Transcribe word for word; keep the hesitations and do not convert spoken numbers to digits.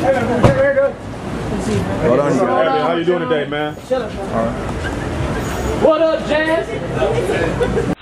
Hold on. How you doing today, man? Shut up. All right. What up, Jazz?